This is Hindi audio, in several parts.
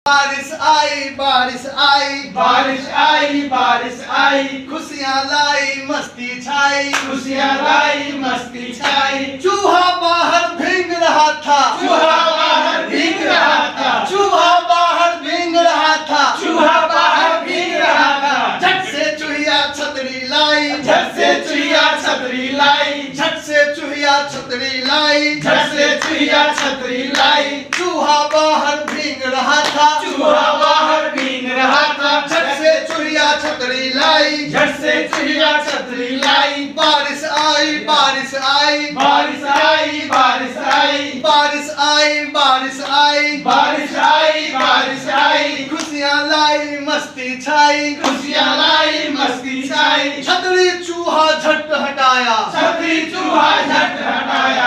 बारिश आई बारिश आई बारिश आई बारिश आई, खुशियाँ लाई मस्ती छाई खुशियाँ लाई मस्ती छाई। चूहा बाहर भीग रहा था चूहा बाहर भीग रहा था, चूहा बाहर भीग रहा था चूहा बाहर भीग रहा था। झट से चूहिया छतरी लाई झट से चूहिया छतरी लाई, झट से चूहिया छतरी लाई झट से चूहिया छतरी लाई। चूहा बाहर भीग रहा था चूहा बाहर भीग रहा था, झट से चूहिया छतरी लाई झट से चूहिया छतरी लाई। बारिश आई बारिश आई बारिश आई बारिश आई, बारिश आई बारिश आई बारिश आई बारिश आई। खुशियाँ लाई मस्ती छाई खुशियाँ लाई मस्ती छाई। छतरी चूहा झट हटाया छतरी चूहा झट हटाया,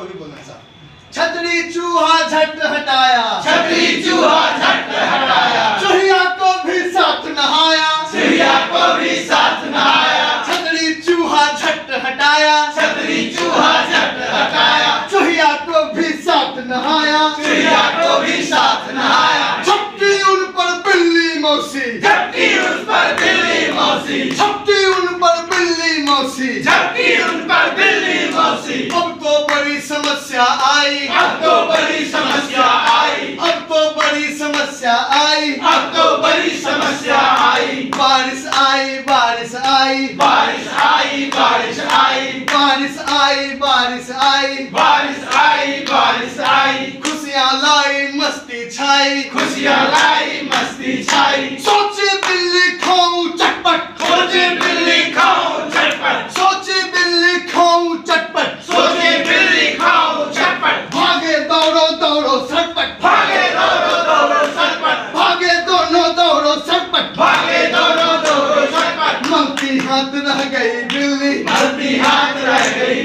छतरी चूहा झट हटाया छतरी चूहा झट हटाया। चूहिया को भी साथ नहाया चूहिया को भी साथ नहाया, छतरी चूहा झट हटाया छतरी चूहा झट हटाया। चूहिया को भी साथ नहाया चूहिया को भी साथ नहाया। झपटी उन पर बिल्ली मौसी झपटी उस पर बिल्ली मौसी, झपटी उन पर बिल्ली मौसी झपटी उन पर बिल्ली मौसी। अब तो बड़ी समस्या आई अब तो बड़ी समस्या आई, अब तो बड़ी समस्या आई अब तो बड़ी समस्या आई। बारिश आई बारिश आई बारिश आई बारिश आई, बारिश आई बारिश आई बारिश आई बारिश आई। खुशियाँ लाई मस्ती छाई खुशियाँ लाई मस्ती छाई। सोचे बिल्ली खाऊं चटपट सोचे बिल्ली खाऊं झटपट, सोचे बिल्ली खाऊं चटपट सोचे बिल्ली खाऊं झटपट। भागे दौड़ो दौड़ो सटपट भागे दौड़ो दौड़ो झटपट, भागे दोनों दौड़ो सटपट भागे दौड़ो दौड़ो झटपट। मंगती हाथ रह गई बिल्ली मलती हाथ रह गई